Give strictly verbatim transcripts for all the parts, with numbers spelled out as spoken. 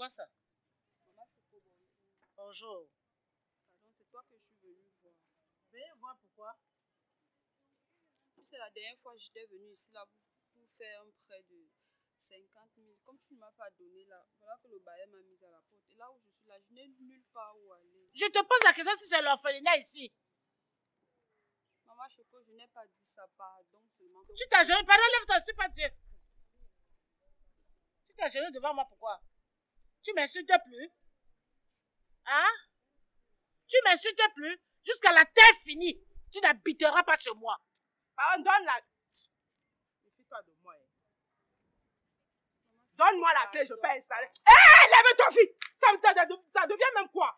quoi ça? Bonjour. Pardon, c'est toi que je suis venue voir. Venez voir pourquoi? C'est la dernière fois que j'étais venue ici là pour faire un prêt de cinquante mille. Comme tu ne m'as pas donné là, voilà que le bailleur m'a mise à la porte. Et là où je suis là, je n'ai nulle part où aller. Je te pose la question si c'est l'orphelinat ici. Maman Choco, je n'ai pas dit ça, pardon seulement. Tu t'agenouilles, pardon, lève-toi, je ne suis pas Dieu. Tu t'agenouilles devant moi, pourquoi? Tu m'insultes plus? Hein? Tu m'insultes plus? Jusqu'à la terre finie, tu n'habiteras pas chez moi. Pardon, donne la... Méfie-toi de moi. Hein. Donne-moi la clé, je peux installer. Hé, hey, lève-toi vite. Ça, ça, ça devient même quoi?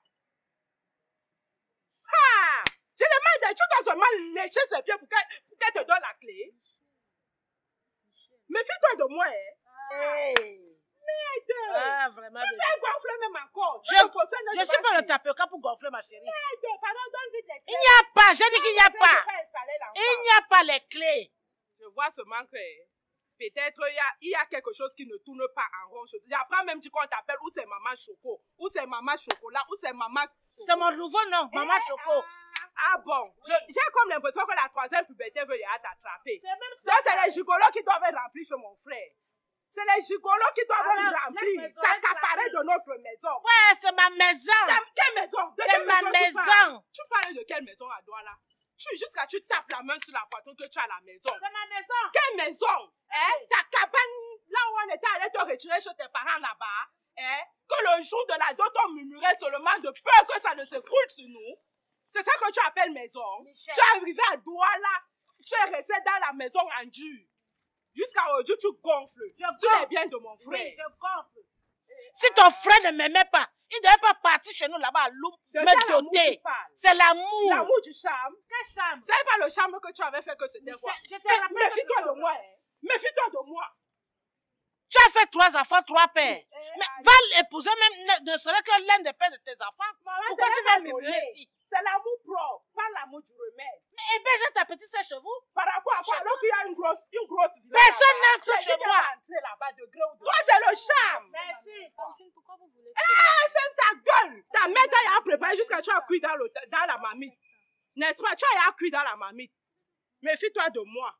Ah! Je demande, tu dois seulement lécher ses pieds pour qu'elle qu te donne la clé. Méfie-toi de moi. Hein. Ah. Hey. Merde! Ah, vraiment. Tu fais gonfler même encore. Je ne suis pas le tapioca pour gonfler ma chérie. Merde, pardon, donne vite les clés. Il n'y a pas, j'ai dit qu'il n'y a pas. Il n'y a pas les clés. Je vois seulement que peut-être il y, a, il y a quelque chose qui ne tourne pas en rond. Après même dit qu'on t'appelle ou c'est Maman Choco, ou c'est Maman Chocolat, ou c'est Maman... C'est mon nouveau nom, Maman eh, Choco. Ah, ah bon, oui. J'ai comme l'impression que la troisième puberté veut y t'attraper. C'est même ça. C'est les gigolos qui doivent remplir chez mon frère. C'est les gigolos qui doivent Alors, remplir, s'accaparer de notre maison. Ouais, c'est ma maison. Quelle maison? C'est ma maison. Tu parles de quelle maison à toi là? Tu, jusqu'à tu tapes la main sur la poitrine que tu as la maison. C'est ma maison. Quelle maison? Hein? Oui. Ta cabane, là où on était allé te retirer chez tes parents là-bas, hein? Que le jour de la dot, on murmurait seulement de peur que ça ne s'écroule sur nous. C'est ça que tu appelles maison? Michel. Tu es arrivé à Douala, tu es resté dans la maison en dur. Jusqu'à aujourd'hui, tu gonfles. Je tu es bien de mon frère. Oui, je gonfle. Si ton frère ne m'aimait pas, il ne devait pas partir chez nous là-bas à Loum, me doter. C'est l'amour. L'amour du charme. Quel charme? C'est pas le charme que tu avais fait que c'était quoi? Méfie-toi de moi. Méfie-toi de moi. Tu as fait trois enfants, trois pères. Eh, mais aïe. Va l'épouser même, ne serait que l'un des pères de tes enfants. Maman, pourquoi tu vas murmurer ici? C'est l'amour propre, pas l'amour du remède. Mais héberge ta petite sœur chez vous. Par rapport à quoi? Alors qu'il y a une grosse, une grosse villa. Personne n'entre chez moi. Toi, c'est le charme. Merci. Tantine, pourquoi vous voulez... Eh, ferme ta gueule. Ta mère t'a préparé jusqu'à tu as cuit dans, le, dans la marmite. N'est-ce pas? Tu as cuit dans la marmite. Méfie-toi de moi.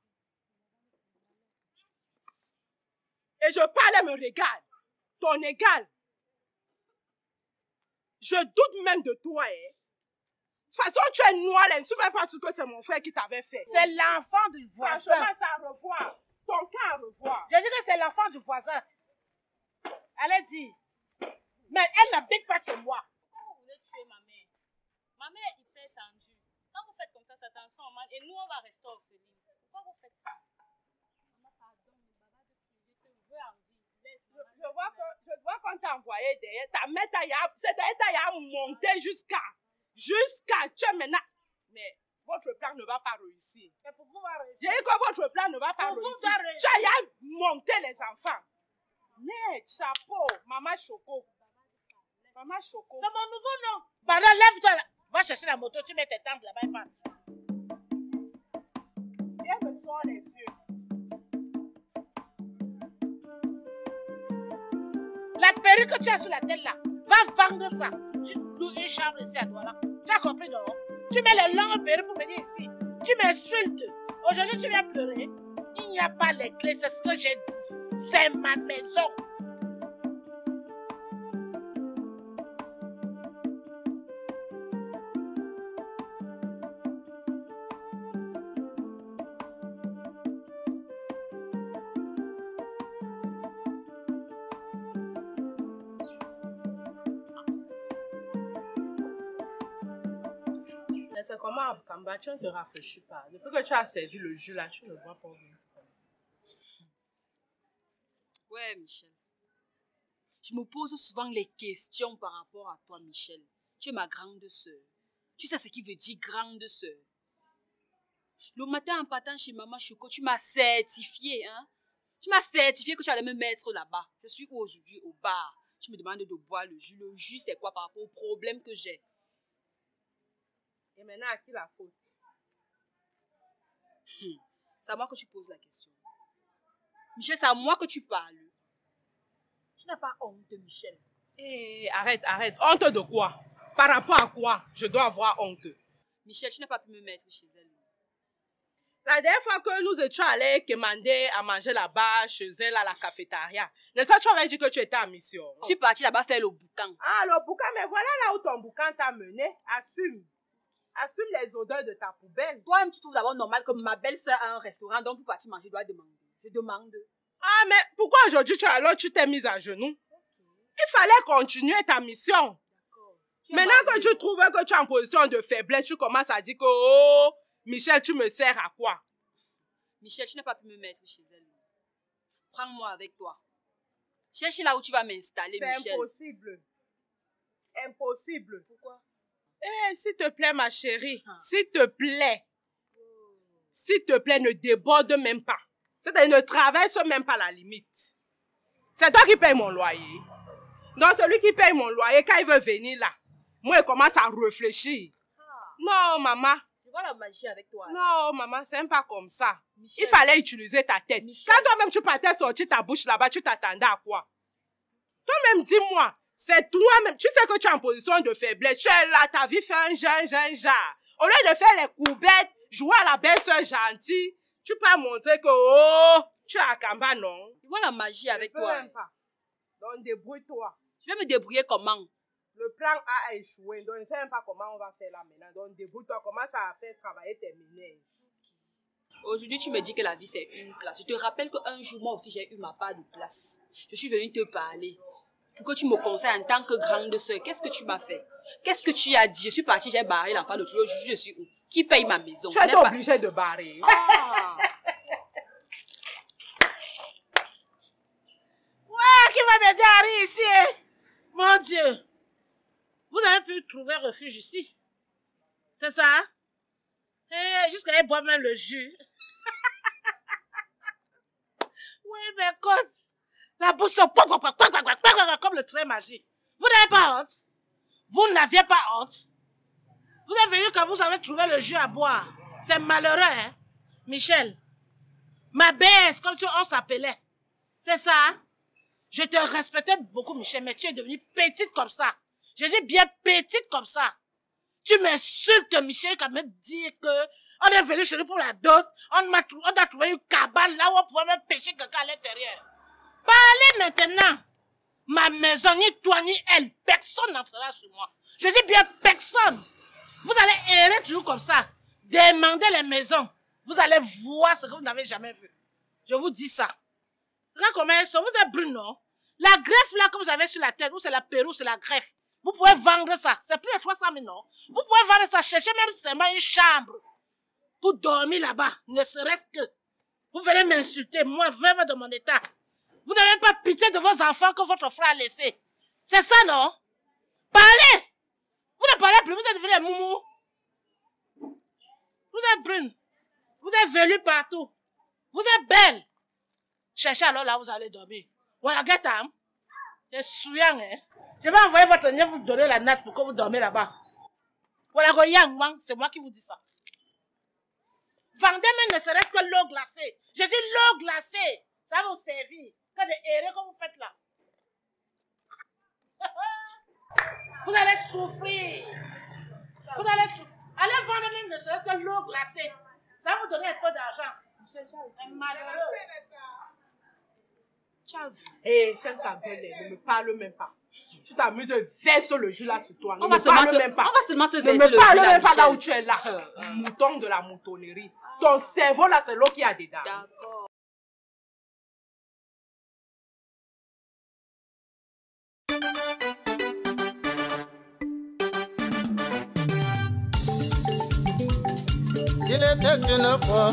Et je parle et me regarde. Ton égal. Je doute même de toi, hein. De toute façon, tu es noire, je ne suis même pas sûre que c'est mon frère qui t'avait fait. C'est l'enfant du voisin. Franchement, ça à revoir. Ton cas à revoir. Je dis que c'est l'enfant du voisin. Allez, dis. Mais elle n'habite pas chez moi. Pourquoi vous voulez tuer ma mère? Ma mère est hyper tendue. Quand vous faites comme ça, ça transforme en mal. Et nous, on va rester orphelins. Pourquoi vous faites ça? Maman, pardon, je te veux en vie. Laisse, je, je vois que, je vois qu'on t'a envoyé derrière. Ta mère t'a monté jusqu'à. Jusqu'à tu es maintenant. Mais votre plan ne va pas réussir. Et pour pouvoir réussir. J'ai dit que votre plan ne va pas pour réussir. réussir. Tu as monté les enfants. Merde, chapeau, Maman Choco. Maman Choco. C'est mon nouveau nom. Pardon, lève-toi là. Va chercher la moto, tu mets tes tempes là-bas et part. Viens me soir les yeux. La perruque que tu as sur la tête là, va vendre ça. Tu loues une chambre ici à toi là. Tu as compris, non? Tu mets les longues perruques pour venir ici. Tu m'insultes. Aujourd'hui, tu viens pleurer. Il n'y a pas les clés, c'est ce que j'ai dit. C'est ma maison. C'est comment, Kamba, tu ne te rafraîchis pas. Depuis que tu as servi le jus là, tu ne vois pas bien. Ouais, Michel. Je me pose souvent les questions par rapport à toi, Michel. Tu es ma grande sœur. Tu sais ce qui veut dire grande sœur. Le matin, en partant chez Maman Choco, tu m'as certifié, hein. Tu m'as certifié que tu allais me mettre là-bas. Je suis aujourd'hui au bar. Tu me demandes de boire le jus. Le jus, c'est quoi par rapport au problème que j'ai? Et maintenant, à qui la faute? Hum. C'est à moi que tu poses la question. Michel, c'est à moi que tu parles. Tu n'as pas honte, Michel. Hé, arrête, arrête. Honte de quoi? Par rapport à quoi je dois avoir honte? Michel, tu n'as pas pu me mettre chez elle. La dernière fois que nous étions allés commander à manger là-bas, chez elle, à la cafétéria, n'est-ce pas, tu avais dit que tu étais en mission? Je suis partie là-bas faire le boucan. Ah, le boucan, mais voilà là où ton boucan t'a mené. Assume. Assume les odeurs de ta poubelle. Toi-même, tu trouves d'abord normal que ma belle-sœur a un restaurant, donc pour partir manger, je dois demander. Je demande. Ah, mais pourquoi aujourd'hui, tu, alors, tu t'es mise à genoux? Il fallait continuer ta mission. Maintenant que tu trouves que tu es en position de faiblesse, tu commences à dire que, oh, Michel, tu me sers à quoi? Michel, tu n'as pas pu me mettre chez elle. Prends-moi avec toi. Cherche là où tu vas m'installer, Michel. C'est impossible. Impossible. Pourquoi? Eh, s'il te plaît, ma chérie, ah. s'il te plaît, oh. s'il te plaît, ne déborde même pas. C'est-à-dire, ne traverse même pas la limite. C'est toi qui payes mon loyer. Donc, celui qui paye mon loyer, quand il veut venir là, moi, il commence à réfléchir. Ah. Non, maman. Je vois la magie avec toi. Non, maman, c'est même pas comme ça. Michel. Il fallait utiliser ta tête. Michel. Quand toi-même, tu partais sortir ta bouche là-bas, tu t'attendais à quoi? Toi-même, dis-moi. C'est toi-même, tu sais que tu es en position de faiblesse, tu es là, ta vie fait un jeune, jeune genre. Au lieu de faire les courbettes, jouer à la belle-sœur gentille, tu peux montrer que, oh, tu es à Kamba, non? Tu vois la magie avec toi. Même pas. Donc, débrouille-toi. Tu vas me débrouiller comment? Le plan A a échoué, donc je ne sais même pas comment on va faire là maintenant. Donc, débrouille-toi, commence à faire travailler tes ménages. Aujourd'hui, tu me dis que la vie, c'est une place. Je te rappelle qu'un jour, moi aussi, j'ai eu ma part de place. Je suis venue te parler. Pour que tu me conseilles en tant que grande sœur, qu'est-ce que tu m'as fait? Qu'est-ce que tu as dit? Je suis partie, j'ai barré l'enfant de tout. Aujourd'hui, je suis où? Qui paye ma maison? Tu es obligée pas... de barrer. Ah. Ouais, qui va m'aider à rire ici? Hein? Mon Dieu. Vous avez pu trouver refuge ici. C'est ça? Eh, jusqu'à aller boire même le jus. Oui, mais écoute. La bouche sort comme le train magique. Vous n'avez pas honte? Vous n'aviez pas honte? Vous êtes venu quand vous avez trouvé le jus à boire. C'est malheureux, hein? Michel. Ma baisse, comme tu on s'appelait. C'est ça? Je te respectais beaucoup, Michel, mais tu es devenue petite comme ça. Je dis bien petite comme ça. Tu m'insultes, Michel, quand même dire que on est venu chez nous pour la dot. On a, on a trouvé une cabane là où on pouvait même pêcher quelqu'un à l'intérieur. Parlez maintenant. Ma maison, ni toi, ni elle, personne n'entrera chez moi. Je dis bien personne. Vous allez errer toujours comme ça. Demandez les maisons. Vous allez voir ce que vous n'avez jamais vu. Je vous dis ça. Regarde comment elles sont. Vous êtes brune, non? La greffe là que vous avez sur la tête, ou c'est la perruque, c'est la greffe. Vous pouvez vendre ça. C'est plus de trois cent mille, non? Vous pouvez vendre ça. Cherchez même seulement une chambre pour dormir là-bas. Ne serait-ce que. Vous venez m'insulter, moi, veuve de mon état. Vous n'avez même pas pitié de vos enfants que votre frère a laissés. C'est ça, non? Parlez! Vous ne parlez plus, vous êtes devenus moumou. Vous êtes brune. Vous êtes velue partout. Vous êtes belle. Cherchez alors là, vous allez dormir. Voilà, get am. C'est souillant, hein? Je vais envoyer votre nièce vous donner la natte pour que vous dormez là-bas. Voilà, go yang wang, c'est moi qui vous dis ça. Vendez même ne serait-ce que l'eau glacée. Je dis l'eau glacée. Ça va vous servir. Que des erreurs que vous faites là. Vous allez souffrir. Vous allez souffrir. Allez vendre même ne serait-ce que l'eau glacée. Ça va vous donner un peu d'argent. Un malheureux. Hé, hey, ferme ta gueule, ne me parle même pas. Tu t'amuses, verse le jus là sur toi. Ne on me parle se, même pas. On va seulement se verser ne me le parle jus même là, pas là où tu es là. Mouton de la moutonnerie. Ton cerveau là, c'est l'eau qui a dedans. D'accord. Il était une fois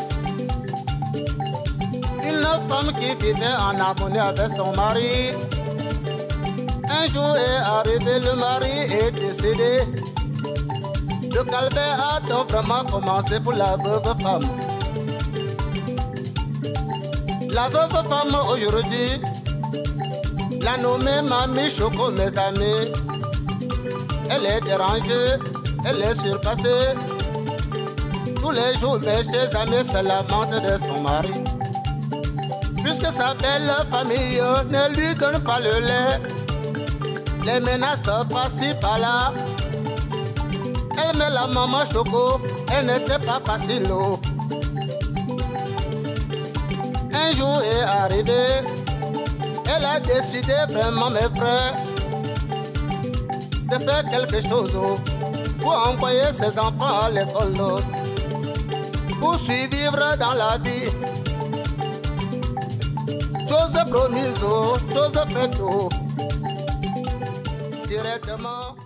une femme qui vivait en harmonie avec son mari. Un jour est arrivé, le mari est décédé. Le calvaire a donc vraiment commencé pour la veuve femme. La veuve femme aujourd'hui, la nommée Mamie Choco, mes amis. Elle est dérangée, elle est surpassée. Tous les jours, mes chers amis se lamentent de son mari. Puisque sa belle famille ne lui donne pas le lait. Les menaces par-ci par-là. Elle met la maman Choco, elle n'était pas facile. Un jour est arrivé, elle a décidé vraiment, mes frères, de faire quelque chose pour envoyer ses enfants à l'école, pour survivre dans la vie. Chose promise, chose faite, directement.